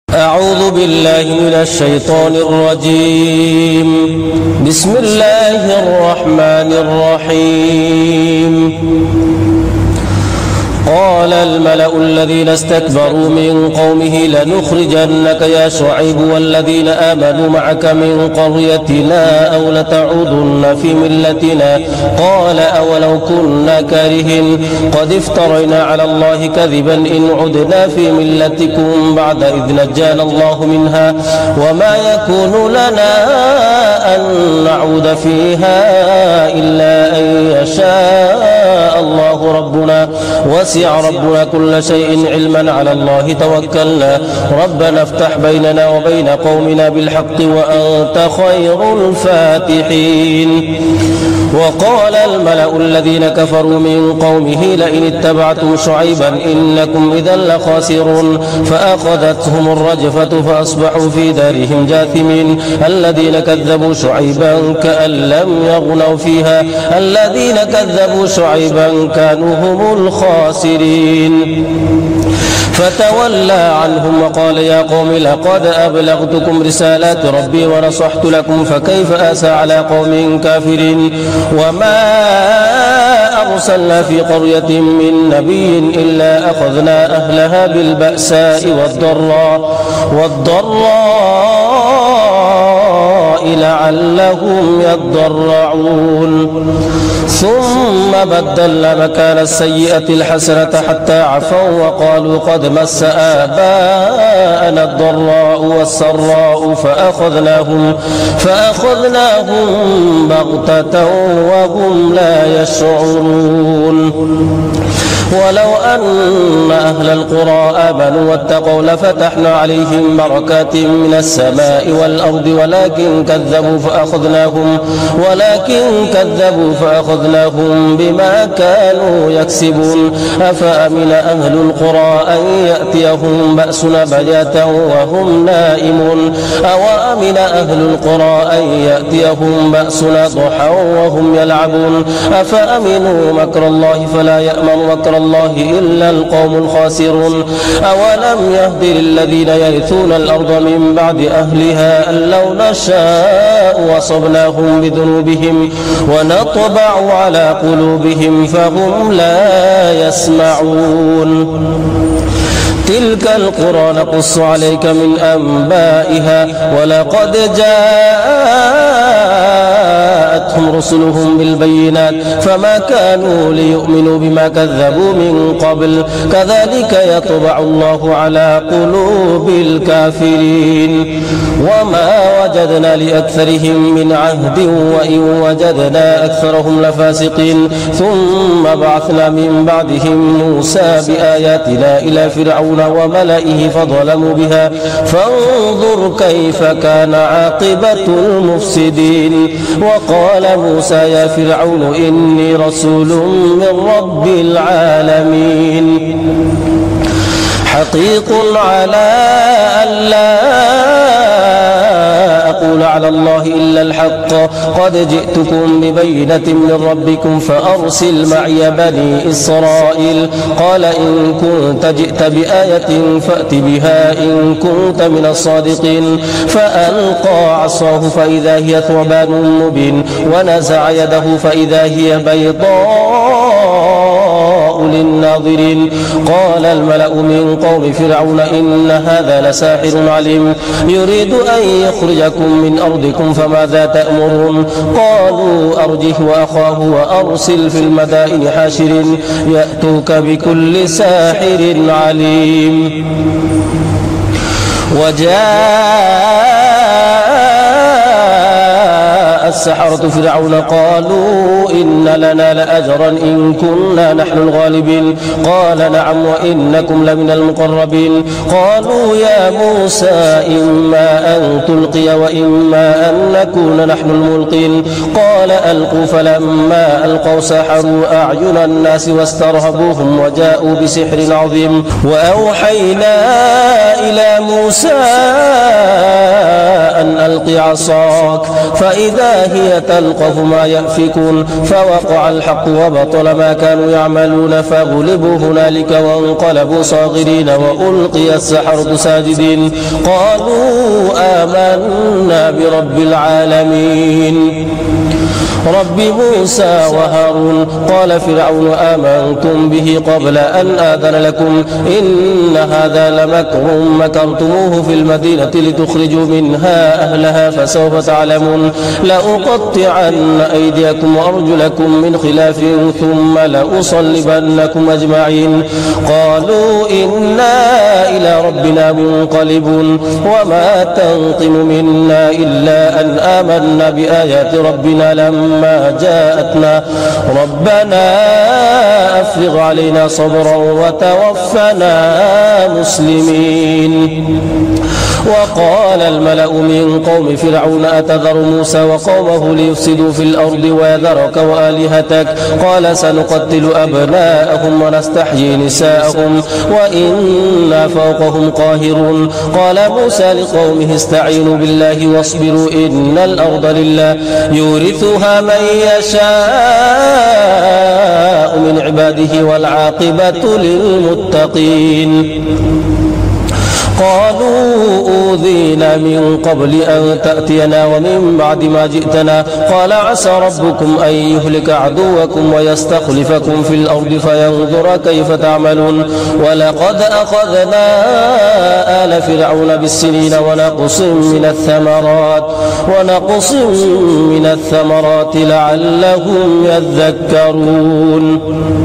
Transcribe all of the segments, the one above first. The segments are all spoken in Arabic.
أعوذ بالله من الشيطان الرجيم. بسم الله الرحمن الرحيم. قال الملأ الذين استكبروا من قومه لنخرجنك يا شعيب والذين آمنوا معك من قريتنا أو لتعودن في ملتنا. قال أولو كنا كارهين قد افترينا على الله كذبا إن عدنا في ملتكم بعد إذ نجانا الله منها وما يكون لنا أن نعود فيها إلا أن يشاء الله ربنا وسع ربنا كل شيء علما على الله توكلنا ربنا افتح بيننا وبين قومنا بالحق وأنت خير الفاتحين. وقال الملأ الذين كفروا من قومه لئن اتبعتم شعيبا إنكم إذا لخاسرون فأخذتهم الرجفة فأصبحوا في دارهم جاثمين. الذين كذبوا شعيبا كأن لم يغنوا فيها الذين كذبوا شعيبا كانوا هم الخاسرين. فتولى عنهم وقال يا قوم لقد أبلغتكم رسالات ربي ونصحت لكم فكيف آسى على قوم كافرين. وما أرسلنا في قرية من نبي إلا أخذنا أهلها بالبأساء والضراء لعلهم يضرعون. ثم بدلنا مكان السيئة الحسنة حتى عفوا وقالوا قد مس آباءنا الضراء والسراء فأخذناهم بغتة وهم لا يشعرون. ولو أن أهل القرى آمنوا واتقوا لفتحنا عليهم بركات من السماء والأرض ولكن كذبوا فأخذناهم بما كانوا يكسبون. أفأمن أهل القرى أن يأتيهم بأسنا بياتا وهم نائمون أوأمن أهل القرى أن يأتيهم بأسنا ضحى وهم يلعبون. أفأمنوا مكر الله فلا يأمن مكر الله إلا القوم الخاسرون. أولم يهد للذين يرثون الأرض من بعد أهلها أن لو نشاء وصبناهم بذنوبهم ونطبع على قلوبهم فهم لا يسمعون. تلك القرى نقص عليك من أنبائها ولقد جاءتهم رسلهم بالبينات فما كانوا ليؤمنوا بما كذبوا من قبل كذلك يطبع الله على قلوب الكافرين. وما وجدنا لأكثرهم من عهد وإن وجدنا أكثرهم لفاسقين. ثم بعثنا من بعدهم موسى بآياتنا إلى فرعون وملئه فظلموا بها فانظر كيف كان عاقبة المفسدين. وقال موسى يا فرعون إني رسول من رب العالمين حقيق على ألا أقول على الله إلا الحق قد جئتكم ببينة من ربكم فأرسل معي بني إسرائيل. قال إن كنت جئت بآية فأت بها إن كنت من الصادقين. فألقى عصاه فإذا هي ثعبان مبين ونزع يده فإذا هي بيضاء للناظرين. قال الملأ من قوم فرعون إن هذا لساحر عليم يريد أن يخرجكم من أرضكم فماذا تأمرون. قالوا أرجه وأخاه وأرسل في المدائن حاشرين يأتوك بكل ساحر عليم. السحرة فرعون قالوا إن لنا لأجرا إن كنا نحن الغالبين. قال نعم وإنكم لمن المقربين. قالوا يا موسى إما أن تلقي وإما أن نكون نحن الملقين. قال ألقوا فلما ألقوا سحروا أعين الناس واسترهبوهم وجاءوا بسحر عظيم. وأوحينا إلى موسى أن ألق ألق عصاك فإذا هي تلقف ما يأفكون فوقع الحق وبطل ما كانوا يعملون فغلبوا هنالك وانقلبوا صاغرين وألقي السحرة ساجدين قالوا آمنا برب العالمين رب موسى وهارون قال فرعون آمنتم به قبل أن آذن لكم إن هذا لمكر مكرتموه في المدينة لتخرجوا منها أهلها فسوف تعلمون لأقطعن أيديكم وأرجلكم من خلاف ثم لأصلبنكم أجمعين قالوا إنا إلى ربنا منقلبون وما تنقم منا إلا أن آمنا بآيات ربنا لما جاءتنا ربنا أفرغ علينا صبرا وتوفنا مسلمين وقال الملأ من قوم فرعون أتذر موسى وقومه ليفسدوا في الأرض ويذرك وآلهتك قال سنقتل أبناءهم ونستحيي نساءهم وإنا فوقهم قاهرون قال موسى لقومه استعينوا بالله واصبروا إن الأرض لله يورثها من يشاء من عباده والعاقبة للمتقين قالوا أوذينا من قبل أن تأتينا ومن بعد ما جئتنا قال عسى ربكم أن يهلك عدوكم ويستخلفكم في الأرض فينظر كيف تعملون ولقد أخذنا آل فرعون بالسنين ونقص من الثمرات لعلهم يذكرون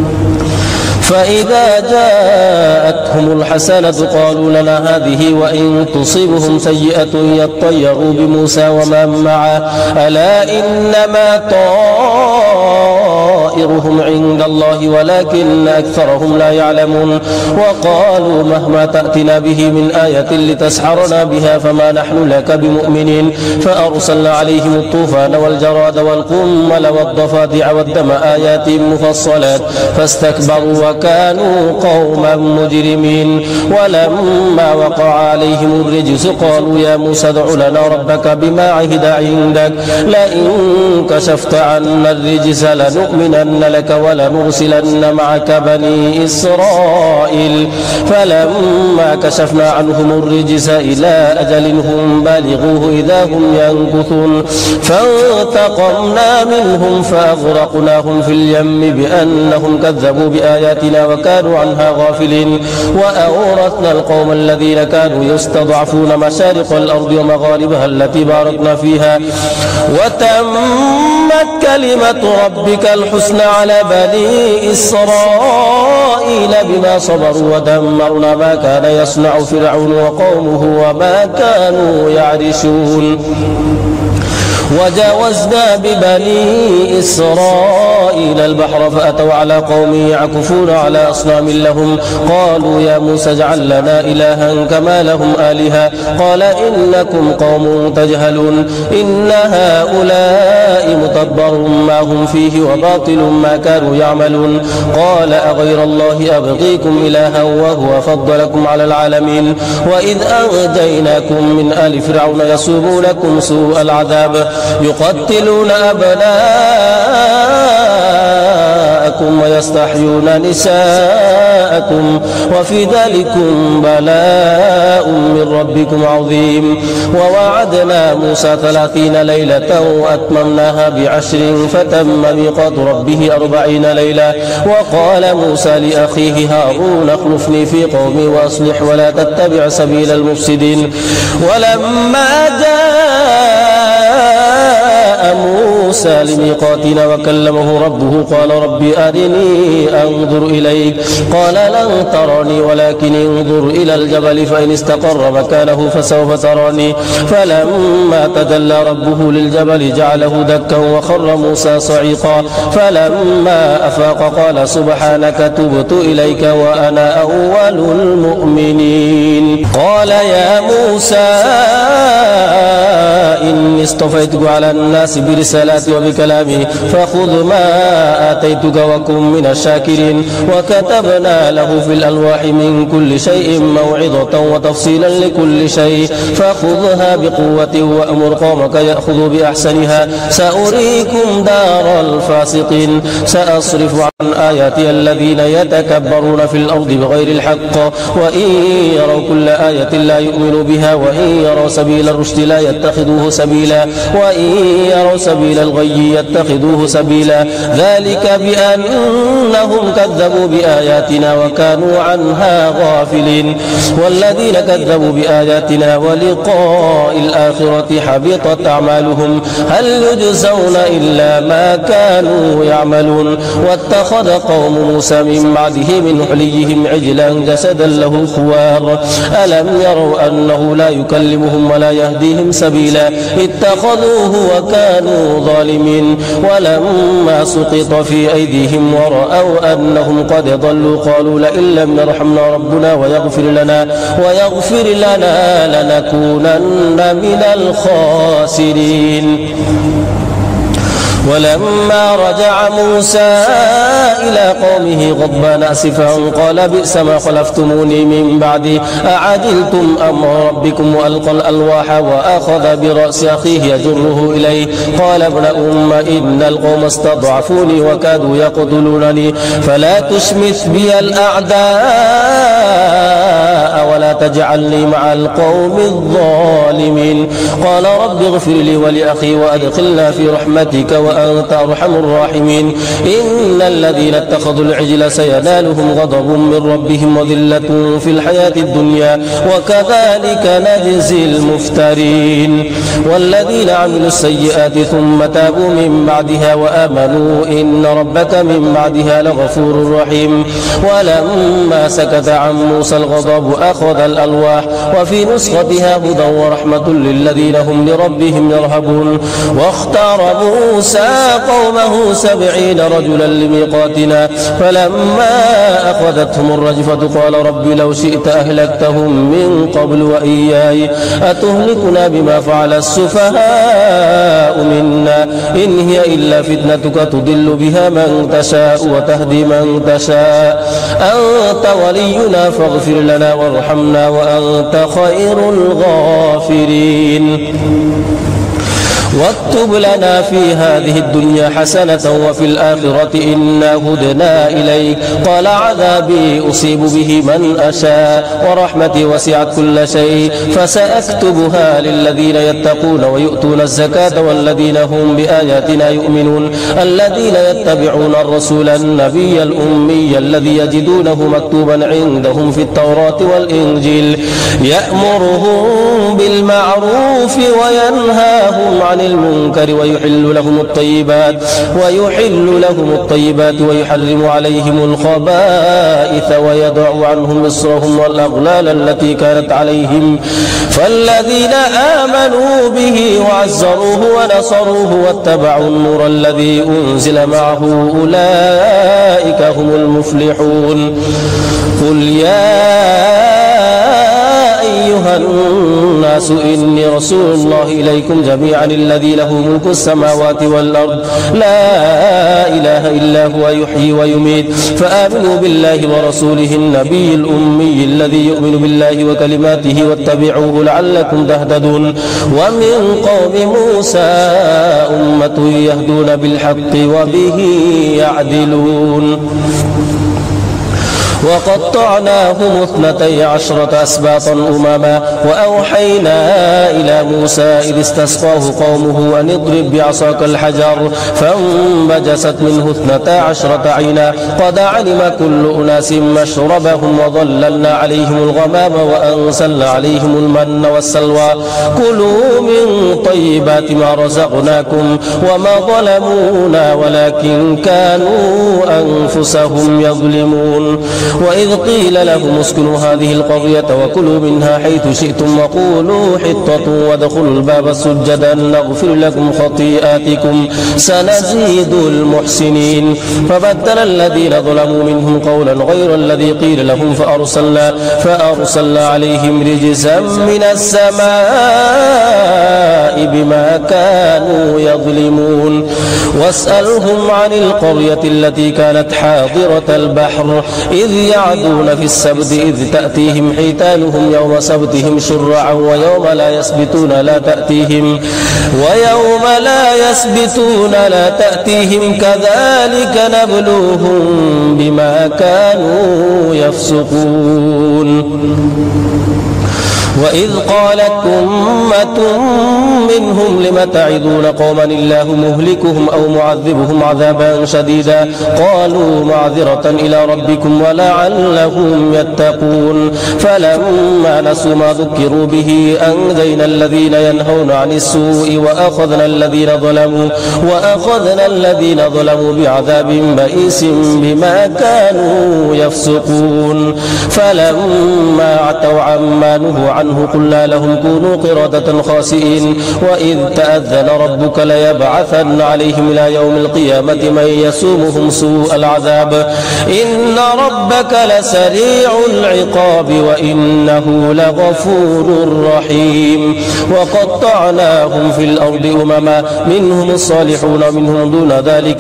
فإذا جاءتهم الحسنة قالوا لنا هذه وإن تصيبهم سيئة يطيروا بموسى ومن معه ألا إنما طائرهم عند الله ولكن أكثرهم لا يعلمون وقالوا مهما تأتنا به من آية لتسحرنا بها فما نحن لك بمؤمنين فأرسلنا عليهم الطوفان والجراد والقمل والضفادع والدم آيات مفصلات فاستكبروا وكانوا قوما مجرمين ولما وقع عليهم الرجس قالوا يا موسى ادع لنا ربك بما عهد عندك لئن كشفت عنا الرجس لنؤمنن لك ولنرسلن معك بني إسرائيل فلما كشفنا عنهم الرجس إلى أجل هم بالغوه إذا هم ينكثون فانتقمنا منهم فأغرقناهم في اليم بأنهم كذبوا بآياتنا وكانوا عنها غافلين وأورثنا القوم الذين كانوا يستضعفون مشارق الأرض ومغاربها التي باركنا فيها وتمت كلمة ربك الحسنى على بني إسرائيل بما صبروا ودمرنا ما كان يصنع فرعون وقومه وما كانوا يعرشون وجاوزنا ببني إسرائيل البحر فأتوا على قوم يعكفون على أصنام لهم قالوا يا موسى اجعل لنا إلها كما لهم آلهة قال إنكم قوم تجهلون إن هؤلاء متبر ما هم فيه وباطل ما كانوا يعملون قال أغير الله أبغيكم إلها وهو فضلكم على العالمين وإذ أنجيناكم من آل فرعون يسومونكم سوء العذاب يقتلون أبناءكم ويستحيون نساءكم وفي ذلكم بلاء من ربكم عظيم ووعدنا موسى 30 ليلة وأتممناها ب10 فتم ميقات ربه 40 ليلة وقال موسى لأخيه هارون اخلفني في قومي وأصلح ولا تتبع سبيل المفسدين ولما جاء موسى لميقاتنا وكلمه ربه قال رب أرني أنظر إليك قال لن ترني ولكن انظر إلى الجبل فإن استقر مكانه فسوف تراني فلما تجلى ربه للجبل جعله دكا وخر موسى صعيقا فلما أفاق قال سبحانك تبت إليك وأنا أول المؤمنين قال يا موسى إني اصطفيتك على الناس برسالاتي وبكلامي فخذ ما آتيتك وكن من الشاكرين. وكتبنا له في الألواح من كل شيء موعظة وتفصيلا لكل شيء فخذها بقوة وأمر قومك يأخذوا بأحسنها سأريكم دار الفاسقين. سأصرف عن آياتي الذين يتكبرون في الأرض بغير الحق وإن يروا كل آية لا يؤمنوا بها وإن يروا سبيل الرشد لا يتخذوه سبيلا وإن يروا سبيل الغي يتخذوه سبيلا ذلك بأنهم كذبوا بآياتنا وكانوا عنها غافلين. والذين كذبوا بآياتنا ولقاء الآخرة حبطت أعمالهم هل يجزون إلا ما كانوا يعملون. واتخذ قوم موسى من بعده من حليهم عجلا جسدا له خوار ألم يروا أنه لا يكلمهم ولا يهديهم سبيلا اتخذوه وكانوا ظالمين. ولما سقط في أيديهم ورأوا أنهم قد ضلوا قالوا لئن لم يرحمنا ربنا ويغفر لنا لنكونن من الخاسرين. ولما رجع موسى إلى قومه غضبان آسفا قال بئس ما خلفتموني من بعدي أعجلتم أمر ربكم وألقى الألواح وأخذ برأس أخيه يجره إليه قال ابن أم إن القوم استضعفوني وكادوا يقتلونني فلا تشمث بي الأعداء ولا تجعلني مع القوم الظالمين. قال رب اغفر لي ولأخي وأدخلنا في رحمتك وأنت أرحم الراحمين. إن الذين اتخذوا العجل سينالهم غضب من ربهم وذلة في الحياة الدنيا وكذلك نجزي المفترين. والذين عملوا السيئات ثم تابوا من بعدها وآمنوا إن ربك من بعدها لغفور رحيم. ولما سكت عن موسى الغضب أخذ الألواح وفي نسختها هدى ورحمة للذين هم لربهم يرهبون. واختار موسى قومه 70 رجلا لميقاتنا فلما أخذتهم الرجفة قال رب لو شئت أهلكتهم من قبل وإياي أتهلكنا بما فعل السفهاء منا إن هي إلا فتنتك تضل بها من تشاء وتهدي من تشاء أنت ولينا فاغفر لنا وارحمنا وأنت خير الغافرين. واكتب لنا في هذه الدنيا حسنة وفي الآخرة إنا هدنا إليك قال عذابي أصيب به من أشاء ورحمتي وسعت كل شيء فسأكتبها للذين يتقون ويؤتون الزكاة والذين هم بآياتنا يؤمنون الذين يتبعون الرسول النبي الأمي الذي يجدونه مكتوبا عندهم في التوراة والإنجيل يأمرهم بالمعروف وينهاهم عن المنكر ويحل لهم الطيبات ويحرم عليهم الخبائث ويضع عنهم إصرهم والأغلال التي كانت عليهم فالذين آمنوا به وعزروه ونصروه واتبعوا النور الذي أنزل معه أولئك هم المفلحون. قل يا أيها الناس إني رسول الله إليكم جميعا الذي له ملك السماوات والأرض لا إله إلا هو يحيي ويميت فآمنوا بالله ورسوله النبي الأمي الذي يؤمن بالله وكلماته واتبعوه لعلكم تهتدون. ومن قوم موسى أمة يهدون بالحق وبه يعدلون. وقطعناهم 12 أسباطا أمما وأوحينا إلى موسى إذ استسقاه قومه أن اضرب بعصاك الحجر فانبجست منه 12 عينا قد علم كل أناس مشربهم وظللنا عليهم الغمام وأنزلنا عليهم المن والسلوى كلوا من طيبات ما رزقناكم وما ظلمونا ولكن كانوا أنفسهم يظلمون. وإذ قيل لهم اسكنوا هذه القرية وكلوا منها حيث شئتم وقولوا حطة وادخلوا الباب سجدا نغفر لكم خطيئاتكم سنزيد المحسنين. فبدل الذين ظلموا منهم قولا غير الذي قيل لهم فأرسلنا عليهم رجزا من السماء بما كانوا يظلمون واسألهم عن القرية التي كانت حاضرة البحر إذ يعدون في السبت إذ تأتيهم حيتانهم يوم سبتهم شرعا ويوم لا يسبتون لا تأتيهم كذلك نبلوهم بما كانوا يفسقون وإذ قالت أمة منهم لم تعظون قوما الله مهلكهم أو معذبهم عذابا شديدا قالوا معذرة إلى ربكم ولعلهم يتقون فلما نسوا ما ذكروا به أنجينا الذين ينهون عن السوء وأخذنا الذين ظلموا بعذاب بئيس بما كانوا يفسقون فلما عتوا عما نهوا عنه قلنا لهم كونوا قردة خاسئين وإذ تأذن ربك ليبعثن عليهم إلى يوم القيامة من يسومهم سوء العذاب إن ربك لسريع العقاب وإنه لغفور رحيم وقطعناهم في الأرض أمما منهم الصالحون ومنهم دون ذلك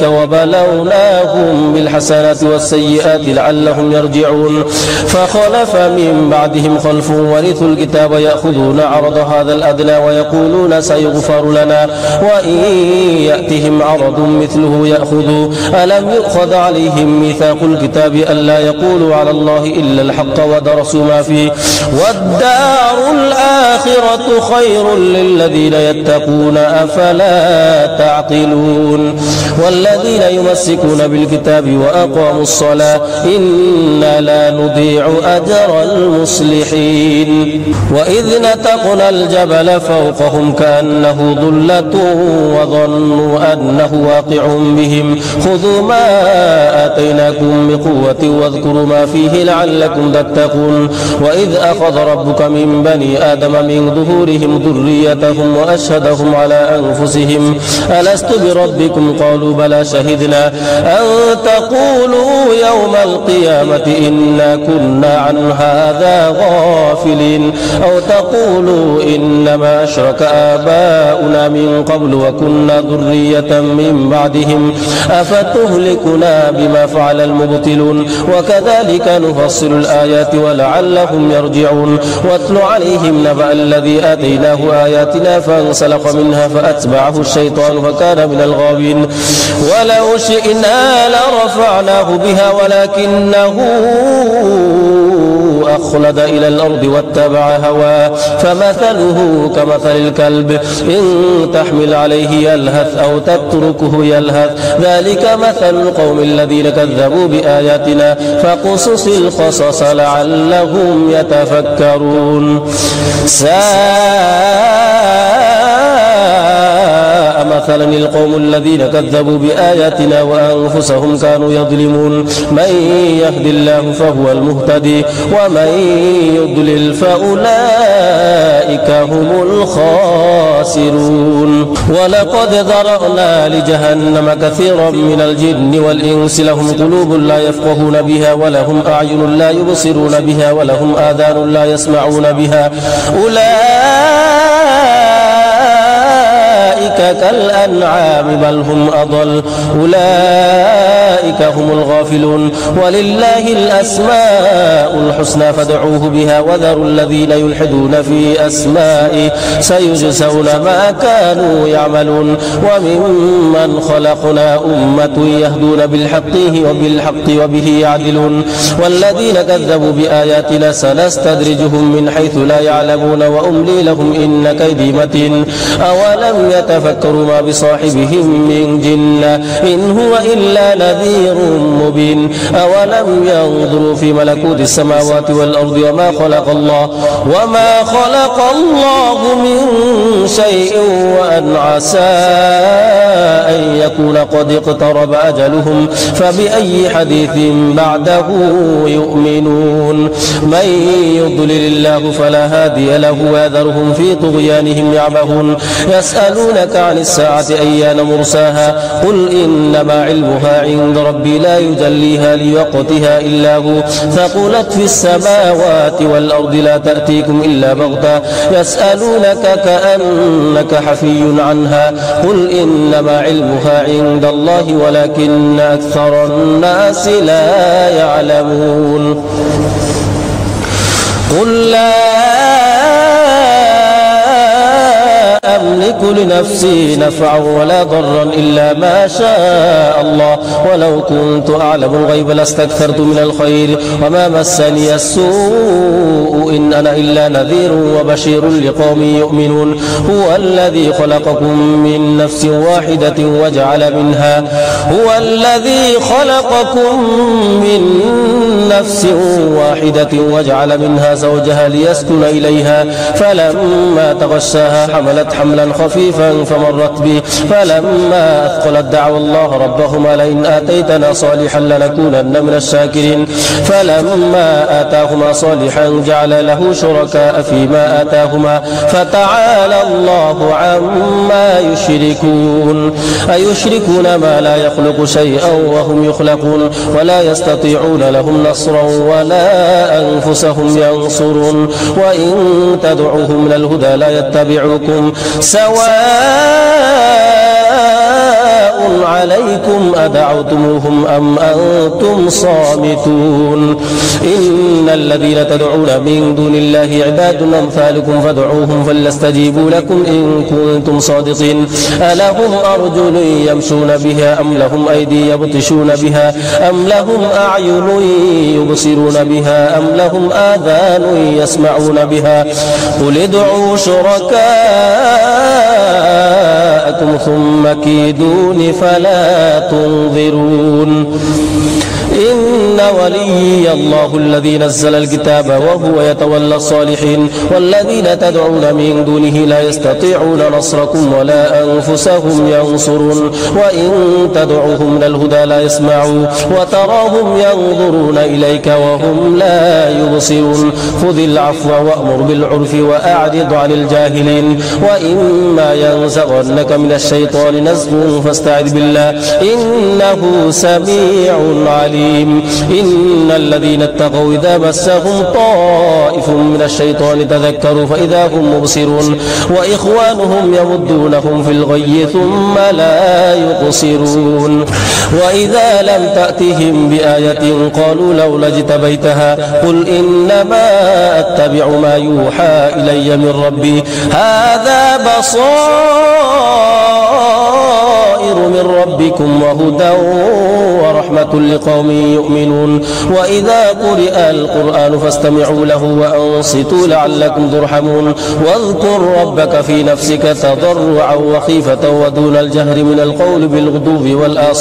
وبلوناهم بالحسنات والسيئات لعلهم يرجعون فخلف من بعدهم خلف ورثوا الكتاب يأخذون عرض هذا الأدنى ويقولون سيغفر لنا وإن يأتهم عرض مثله يأخذوا ألم يؤخذ عليهم ميثاق الكتاب ألا يقولوا على الله إلا الحق ودرسوا ما فيه والدار الآخرة خير للذين يتقون أفلا تعقلون والذين يمسكون بالكتاب وأقاموا الصلاة إنا لا نضيع أجر المصلحين وإذ نتقنا الجبل فوقهم كأنه ظلة وظنوا أنه واقع بهم خذوا ما آتيناكم بقوة واذكروا ما فيه لعلكم تتقون وإذ أخذ ربك من بني آدم من ظهورهم ذريتهم وأشهدهم على أنفسهم ألست بربكم قالوا بلى شهدنا أن تقولوا يوم القيامة إنا كنا عن هذا غافلين أو تقولوا إنما أشرك آباؤنا من قبل وكنا ذرية من بعدهم أفتهلكنا بما فعل المبطلون وكذلك نفصل الآيات ولعلهم يرجعون واتل عليهم نبأ الذي آتيناه آياتنا فانسلخ منها فأتبعه الشيطان فكان من الغاوين ولو شئنا لرفعناه بها ولكنه أخلد إلى الأرض واتبع هواه فمثله كمثل الكلب إن تحمل عليه يلهث أو تتركه يلهث ذلك مثل القوم الذين كذبوا بآياتنا فقصص القصص لعلهم يتفكرون مثلا القوم الذين كذبوا بآياتنا وأنفسهم كانوا يظلمون من يهد الله فهو المهتدي ومن يضلل فأولئك هم الخاسرون ولقد ذرأنا لجهنم كثيرا من الجن والإنس لهم قلوب لا يفقهون بها ولهم أعين لا يبصرون بها ولهم آذان لا يسمعون بها أولئك كالأنعام بل هم أضل أولئك هم الغافلون ولله الأسماء الحسنى فادعوه بها وذروا الذين يلحدون في أسمائه سيجزون ما كانوا يعملون وممن خلقنا أمة يهدون بالحق وبه يعدلون والذين كذبوا بآياتنا سنستدرجهم من حيث لا يعلمون وأملي لهم إن كيدي متين أولم يتفكروا ما بصاحبهم من جنة إن هو إلا نذير مبين أولم ينظروا في ملكوت السماوات والأرض وما خلق الله من شيء وأن عسى أن يكون قد اقترب أجلهم فبأي حديث بعده يؤمنون من يضلل الله فلا هادي له ويذرهم في طغيانهم يعمهون يسألونك يسألونك عن الساعة أيان مرساها قل إنما علمها عند ربي لا يجليها لوقتها إلا هو ثقلت في السماوات والأرض لا تأتيكم إلا بغتة يسألونك كأنك حفي عنها قل إنما علمها عند الله ولكن أكثر الناس لا يعلمون قل لا أملك لنفسي نفعا ولا ضرا إلا ما شاء الله ولو كنت أعلم الغيب لاستكثرت من الخير وما مسني السوء إن أنا إلا نذير وبشير لقوم يؤمنون هو الذي خلقكم من نفس واحدة وجعل منها زوجها ليسكن إليها فلما تغشاها حملت حملا خفيفا فمرت به فلما أثقلت دعوا الله ربهما لئن آتيتنا صالحا لنكونن من الشاكرين فلما آتاهما صالحا جعل له شركاء فيما آتاهما فتعالى الله عما يشركون أيشركون ما لا يخلق شيئا وهم يخلقون ولا يستطيعون لهم نصرا ولا أنفسهم ينصرون وإن تدعوهم إلى الهدى لا يتبعوكم سواء عليكم أدعوتموهم أم أنتم صامتون إن الذين تدعون من دون الله عباد أمثالكم فادعوهم فليستجيبوا لكم إن كنتم صادقين ألهم أرجل يمشون بها أم لهم أيدي يبطشون بها أم لهم أعين يبصرون بها أم لهم آذان يسمعون بها قل ادعوا شركاءكم ثم كيدون فلا تنظرون إن ولي الله الذي نزل الكتاب وهو يتولى الصالحين والذين تدعون من دونه لا يستطيعون نصركم ولا أنفسهم ينصرون وإن تدعوهم إلى الهدى لا يسمعوا وتراهم ينظرون إليك وهم لا يبصرون خذ العفو وأمر بالعرف وأعرض عن الجاهلين وإما ينزغنك من الشيطان نزغ فاستعذ بالله إنه سميع عليم إن الذين اتقوا إذا مسهم طائف من الشيطان تذكروا فإذا هم مبصرون وإخوانهم يمدونهم في الغي ثم لا يقصرون وإذا لم تأتهم بآية قالوا لولا اجتبيتها قل إنما أتبع ما يوحى إلي من ربي هذا بصائر من ربكم وهدى ورحمة لقوم يؤمنون وإذا قرئ القرآن فاستمعوا له وأنصتوا لعلكم ترحمون واذكر ربك في نفسك تضرعا وخيفة ودون الجهر من القول بالغدو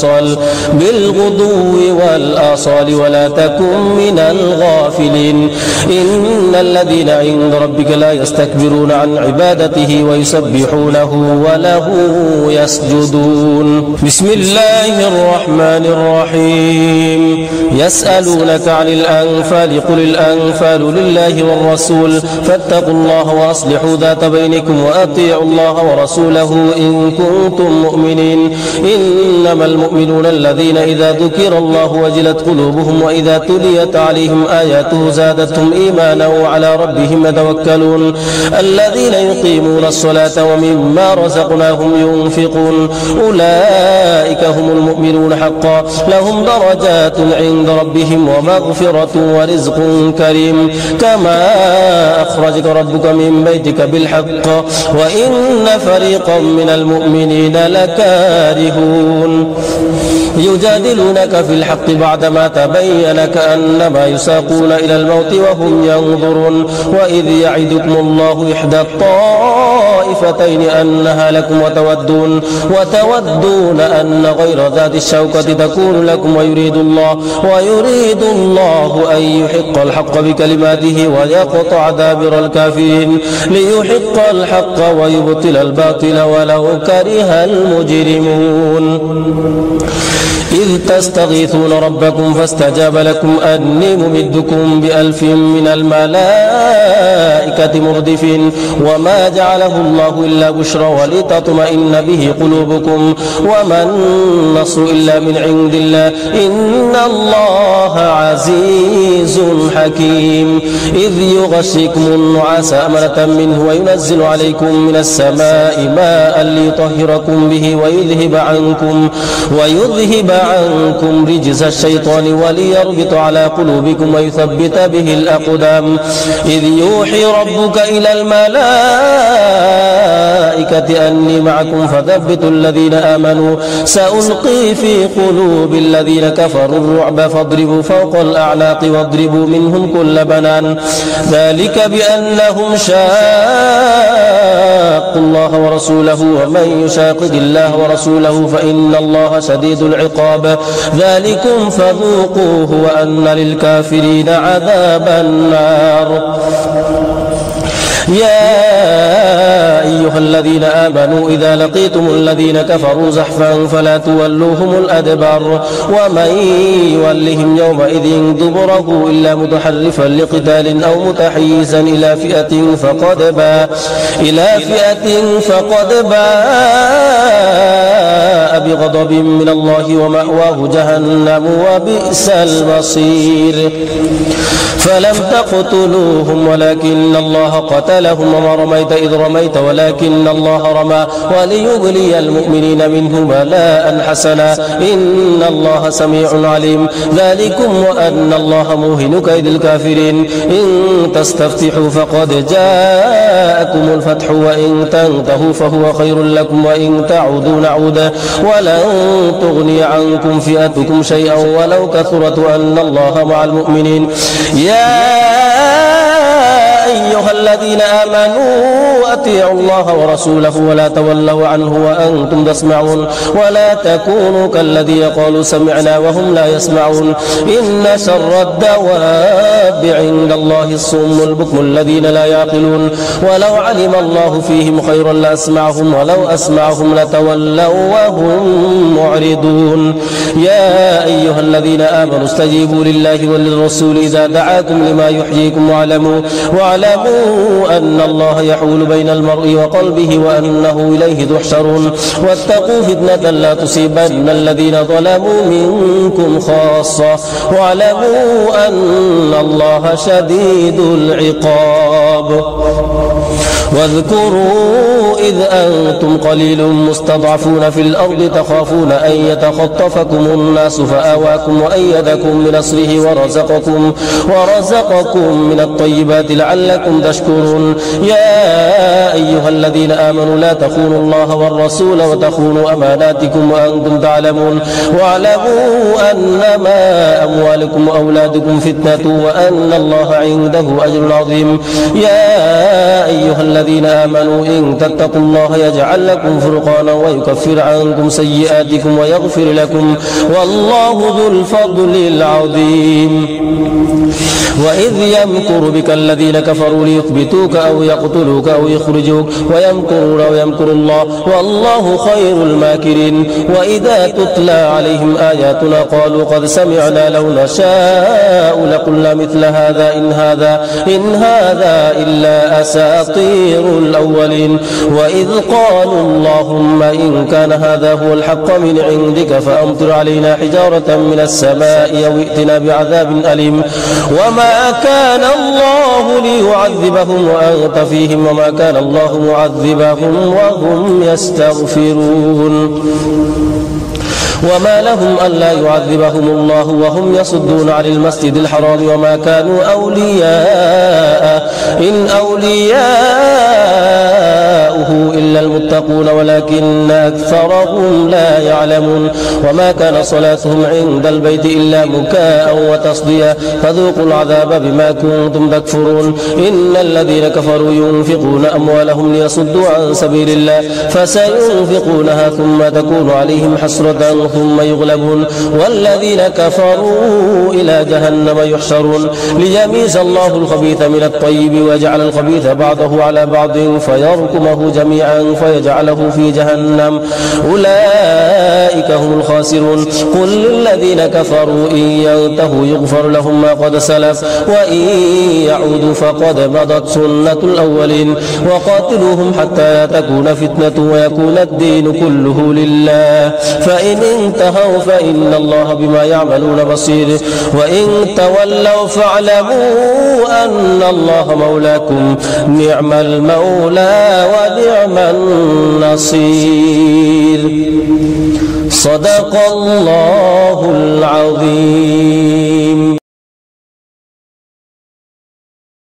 والآصال ولا تكن من الغافلين إن الذين عند ربك لا يستكبرون عن عبادته ويسبحونه وله يسجدون بسم الله الرحمن الرحيم يسألونك عن الأنفال قل الأنفال لله والرسول فاتقوا الله وأصلحوا ذات بينكم وأطيعوا الله ورسوله إن كنتم مؤمنين إنما المؤمنون الذين إذا ذكر الله وجلت قلوبهم وإذا تليت عليهم آياته زادتهم إيمانا وعلى ربهم يتوكلون الذين يقيمون الصلاة ومما رزقناهم ينفقون أولئك هم المؤمنون حقا لهم درجات عند ربهم ومغفرة ورزق كريم كما أخرجك ربك من بيتك بالحق وإن فريقا من المؤمنين لكارهون يجادلونك في الحق بعدما تبين كأنما يساقون إلى الموت وهم ينظرون وإذ يعدكم الله إحدى الطائفتين أنها لكم وتودون أن غير ذات الشوكة تكون لكم ويريد الله أن يحق الحق بكلماته ويقطع دابر الكافرين ليحق الحق ويبطل الباطل ولو كره المجرمون إذ تستغيثون ربكم فاستجاب لكم أني ممدكم ب1000 من الملائكة مردفين وما جعله الله إلا بشرى ولتطمئن به قلوبكم وما النصر إلا من عند الله إن الله عزيز حكيم إذ يغشيكم النعاس أمنة منه وينزل عليكم من السماء ماء ليطهركم به ويذهب عنكم رجز الشيطان وليربط على قلوبكم ويثبت به الأقدام إذ يوحي ربك إلى الملائكة أني معكم فثبتوا الذين آمنوا سألقي في قلوب الذين كفروا الرعب فاضربوا فوق الأعناق واضربوا منهم كل بنان ذلك بأنهم شاقوا الله ورسوله ومن يشاقق الله ورسوله فإن الله شديد العقاب ذلكم فذوقوه وأن للكافرين عذاب النار يا أيها الذين آمنوا إذا لقيتم الذين كفروا زحفا فلا تولوهم الأدبار ومن يولهم يومئذ دبره إلا متحرفا لقتال أو متحيزا إلى فئة فقد باء بغضب من الله ومأواه جهنم وبئس المصير فلم تقتلوهم ولكن الله قتلهم وما رميت إذ رميت ولكن الله رمى وليبلي المؤمنين منه بلاء حسنا إن الله سميع عليم ذلكم وأن الله موهن كيد الكافرين إن تستفتحوا فقد جاءكم الفتح وإن تنتهوا فهو خير لكم وإن تعودوا نعود ولن تغني عنكم فئتكم شيئا ولو كثرت وأن الله مع المؤمنين يا أيها الذين آمنوا أطيعوا الله ورسوله ولا تولوا عنه وأنتم تسمعون ولا تكونوا كالذي قالوا سمعنا وهم لا يسمعون إن شر الدواب عند الله الصم البكم الذين لا يعقلون ولو علم الله فيهم خيرا لأسمعهم ولو أسمعهم لتولوا وهم معرضون يا أيها الذين آمنوا استجيبوا لله وللرسول إذا دعاكم لما يحييكم واعلموا أن الله يحول بين المرء وقلبه وأنه إليه تحشرون واتقوا فتنة لا تصيبن الذين ظلموا منكم خاصة واعلموا أن الله شديد العقاب واذكروا إذ أنتم قليل مستضعفون في الأرض تخافون أن يتخطفكم الناس فآواكم وأيدكم بنصره ورزقكم من الطيبات لعلكم تشكرون يا أيها الذين آمنوا لا تخونوا الله والرسول وتخونوا أماناتكم وأنتم تعلمون واعلموا أنما أموالكم وأولادكم فتنة وأن الله عنده أجر عظيم يا أيها الذين آمنوا إن تتقوا الله يجعل لكم فرقانا ويكفر عنكم سيئاتكم ويغفر لكم والله ذو الفضل العظيم وإذ يمكر بك الذين كفروا ليثبتوك أو يقتلوك أو يخرجوك ويمكرون ويمكر الله والله خير الماكرين وإذا تتلى عليهم آياتنا قالوا قد سمعنا لو نشاء لقلنا مثل هذا إن هذا إلا أساطير الأولين وإذ قالوا اللهم إن كان هذا هو الحق من عندك فأمطر علينا حجارة من السماء أو ائتنا بعذاب أليم وما كان الله ليعذبهم وأنت فيهم وما كان الله معذبهم وهم يستغفرون وما لهم ألا يعذبهم الله وهم يصدون عن المسجد الحرام وما كانوا أولياء إن أولياؤه إلا المتقون ولكن أكثرهم لا يعلمون وما كان صلاتهم عند البيت إلا مكاء وتصديا فذوقوا العذاب بما كنتم تكفرون إن الذين كفروا ينفقون أموالهم ليصدوا عن سبيل الله فسينفقونها ثم تكون عليهم حسرة ثم يغلبون والذين كفروا إلى جهنم يحشرون ليميز الله الخبيث من الطيب ويجعل الخبيث بعضه على بعض فيركمه جميعا فجعله في جهنم أولئك هم الخاسرون قل للذين كفروا إن ينتهوا يغفر لهم ما قد سلف وإن يعودوا فقد مضت سنة الأولين وقاتلوهم حتى لا تكون فتنة ويكون الدين كله لله فإن انتهوا فإن الله بما يعملون بصير وإن تولوا فاعلموا أن الله مولاكم نعم المولى ونعم النصير صدق الله العظيم.